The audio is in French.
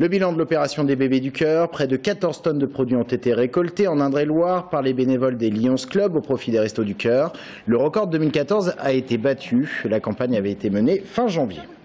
Le bilan de l'opération des Bébés du Cœur, près de 14 tonnes de produits ont été récoltés en Indre-et-Loire par les bénévoles des Lions Club au profit des Restos du Cœur. Le record de 2014 a été battu. La campagne avait été menée fin janvier.